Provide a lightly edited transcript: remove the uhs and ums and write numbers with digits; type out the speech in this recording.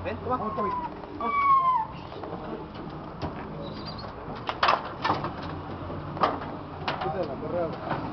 Ven, toma. Vamos, Toby. Vamos. Quita la correa.